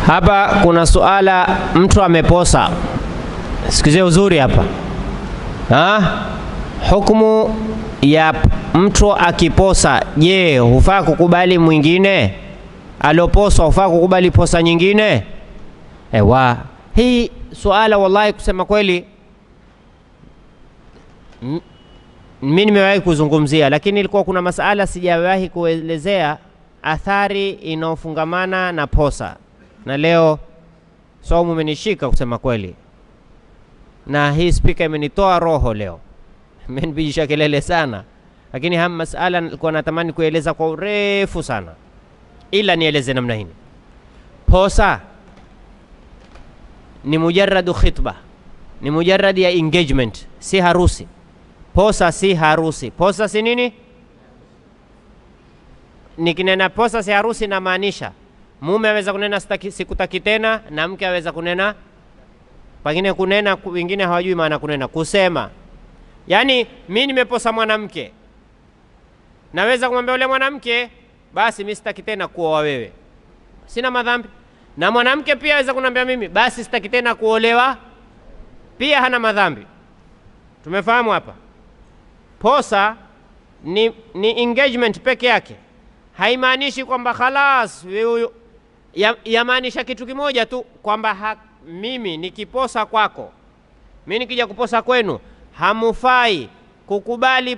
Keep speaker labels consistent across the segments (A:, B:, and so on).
A: Hapa kuna suala, mtu ameposa. Sikize uzuri hapa. Hukumu ya mtu akiposa, je, hufaa kukubali mwingine? Aloposwa hufaa kukubali posa nyingine? Hii suala wallahi kusema kweli mimi nimewahi kuzungumzia, lakini ilikuwa kuna masala sijawahi kuelezea athari inaofungamana na posa. Na leo somo umenishika kusema kweli. Na hii speaker imenitoa roho leo. Imenipigisha kelele sana. Lakini haya masala nilikuwa natamani kueleza kwa urefu sana. Ila nieleze namna hii. Posa ni mujarradu khitba. Ni mujarrad ya engagement, si harusi. Posa si harusi. Posa si nini? Nikinena posa si harusi na maanisha mume aweza kunena sikutaki tena, na mke aweza kunena pengine kunena, wengine hawajui maana kunena, kusema. Yani mimi nimeposa mwanamke, naweza kumwambia yule mwanamke basi mimi sitaki tena kuoa wewe, sina madhambi. Na mwanamke pia aweza kuniambia mimi basi sitaki tena kuolewa, pia hana madhambi. Tumefahamu hapa? Posa ni engagement peke yake. Haimaanishi kwamba khalas yamaanisha kitu kimoja tu, kwamba mimi nikiposa kwako, mimi nikija kuposa kwenu, hamufai kukubali,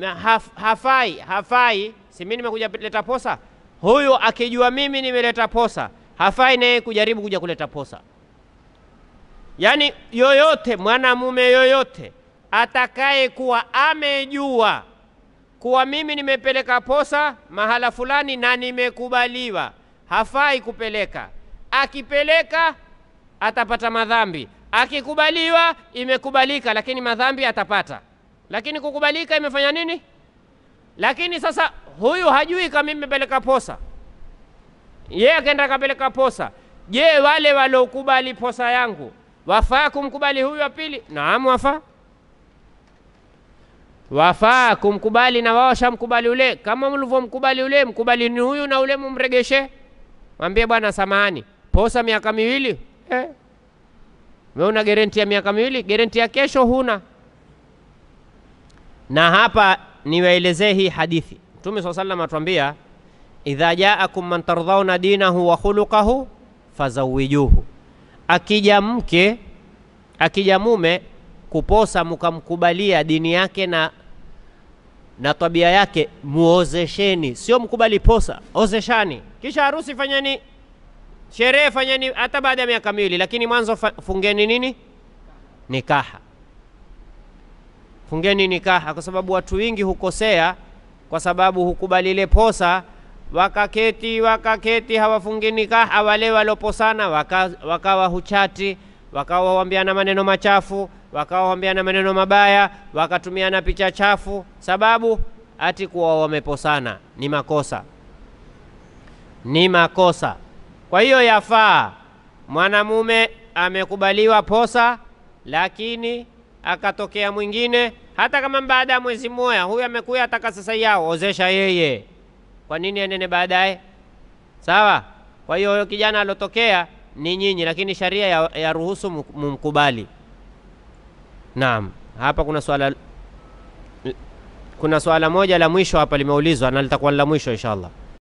A: hafai. Si mimi nimekuja kuleta posa, huyu akijua mimi nimeleta posa, hafai naye kujaribu kuja kuleta posa. Yani yoyote, mwanamume yoyote atakaye kuwa amejua kuwa mimi nimepeleka posa mahala fulani na nimekubaliwa, hafai kupeleka. Akipeleka atapata madhambi, akikubaliwa imekubalika, lakini madhambi atapata. Lakini kukubalika imefanya nini? Lakini sasa huyu hajui kama mimi nimepeleka posa, yeye akaenda kapeleka posa. Je, wale waliokubali posa yangu wafaa kumkubali huyu wa pili? Naam, wafaa kumkubali, na wao shamkubali ule. Kama mlivyomkubali ule, mkubali ni huyu, na ule mumregeshe, mwambie bwana samahani, posa miaka miwili. Wewe una guarantee ya miaka miwili, guarantee ya kesho huna. Na hapa niwaelezee hii hadithi. Mtume SAW sallam atuambia, idha jaakum man tardhauna dinahu wa khuluquhu fazawijuhu. Akija mume kuposa, mkamkubalia dini yake na tabia yake, muozesheni. Sio mkubali posa, ozeshani. Kisha harusi fanyeni, sherehe fanyeni hata baada ya miaka miwili, lakini mwanzo fungeni nini? Nikaha. Fungeni nikaha, kwa sababu watu wengi hukosea kwa sababu hukubali ile posa, wakaketi hawafungi nikaha. Wale waloposana wakawa huchati, wakawa waambiana maneno machafu, wakawa waambiana maneno mabaya, wakatumiana picha chafu, sababu ati kuwa wameposana. Ni makosa. Kwa hiyo yafaa mwanamume amekubaliwa posa, lakini akatokea mwingine, hata kama baada ya mwezi mmoja, huyu amekuja ataka sasa yao, ozesha yeye. Kwa nini anene baadaye? Sawa? Kwa hiyo kijana alotokea ni nyinyi, lakini sharia ya ruhusu mumkubali. Naam, hapa kuna swala moja la mwisho hapa limeulizwa, na litakuwa la mwisho inshallah.